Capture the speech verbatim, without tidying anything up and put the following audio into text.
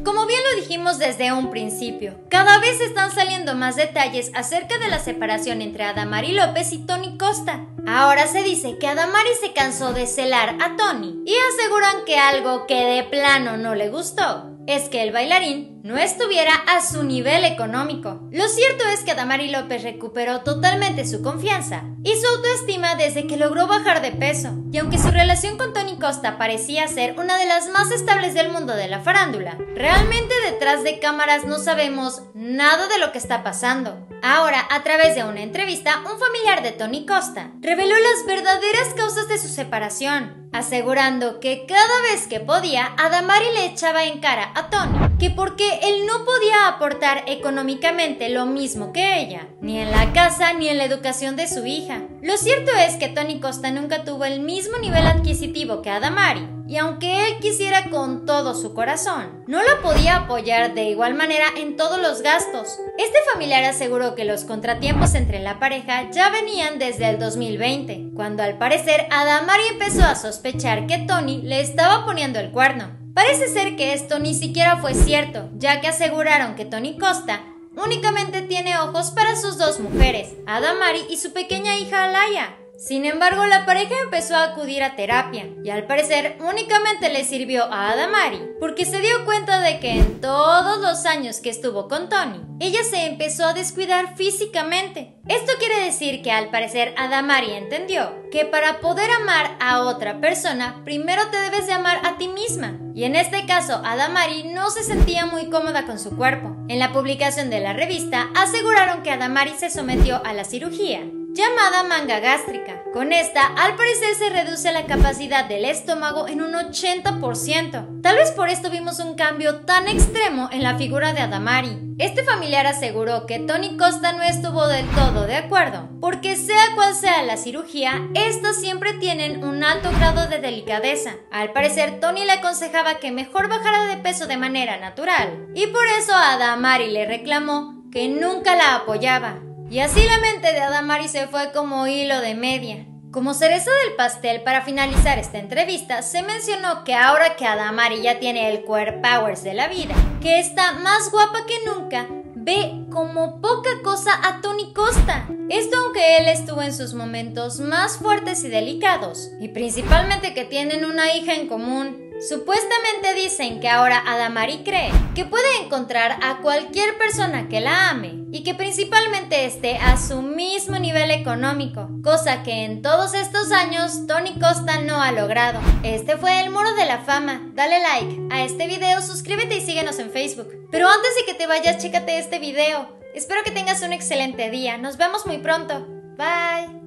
Como bien lo dijimos desde un principio, cada vez están saliendo más detalles acerca de la separación entre Adamari López y Tony Costa. Ahora se dice que Adamari se cansó de celar a Tony y aseguran que algo que de plano no le gustó es que el bailarín no estuviera a su nivel económico. Lo cierto es que Adamari López recuperó totalmente su confianza y su autoestima desde que logró bajar de peso. Y aunque su relación con Tony Costa parecía ser una de las más estables del mundo de la farándula, realmente detrás de cámaras no sabemos nada de lo que está pasando. Ahora, a través de una entrevista, un familiar de Tony Costa reveló las verdaderas causas de su separación, asegurando que cada vez que podía, Adamari le echaba en cara a Tony que porque él no podía aportar económicamente lo mismo que ella, ni en la casa ni en la educación de su hija. Lo cierto es que Tony Costa nunca tuvo el mismo nivel adquisitivo que Adamari, y aunque él quisiera con todo su corazón, no la podía apoyar de igual manera en todos los gastos. Este familiar aseguró que los contratiempos entre la pareja ya venían desde el dos mil veinte, cuando al parecer Adamari empezó a sospechar que Tony le estaba poniendo el cuerno. Parece ser que esto ni siquiera fue cierto, ya que aseguraron que Tony Costa únicamente tiene ojos para sus dos mujeres, Adamari y su pequeña hija Alaya. Sin embargo, la pareja empezó a acudir a terapia y al parecer únicamente le sirvió a Adamari porque se dio cuenta de que en todos los años que estuvo con Tony, ella se empezó a descuidar físicamente. Esto quiere decir que al parecer Adamari entendió que para poder amar a otra persona, primero te debes de amar a ti misma. Y en este caso, Adamari no se sentía muy cómoda con su cuerpo. En la publicación de la revista, aseguraron que Adamari se sometió a la cirugía llamada manga gástrica. Con esta, al parecer se reduce la capacidad del estómago en un ochenta por ciento. Tal vez por esto vimos un cambio tan extremo en la figura de Adamari. Este familiar aseguró que Tony Costa no estuvo del todo de acuerdo, porque sea cual sea la cirugía, estas siempre tienen un alto grado de delicadeza. Al parecer, Tony le aconsejaba que mejor bajara de peso de manera natural, y por eso Adamari le reclamó que nunca la apoyaba. Y así la mente de Adamari se fue como hilo de media. Como cereza del pastel, para finalizar esta entrevista, se mencionó que ahora que Adamari ya tiene el core powers de la vida, que está más guapa que nunca, ve como poca cosa a Tony Costa. Esto aunque él estuvo en sus momentos más fuertes y delicados, y principalmente que tienen una hija en común. Supuestamente dicen que ahora Adamari cree que puede encontrar a cualquier persona que la ame y que principalmente esté a su mismo nivel económico, cosa que en todos estos años Tony Costa no ha logrado. Este fue el Muro de la Fama. Dale like a este video, suscríbete y síguenos en Facebook. Pero antes de que te vayas, chécate este video. Espero que tengas un excelente día. Nos vemos muy pronto. Bye.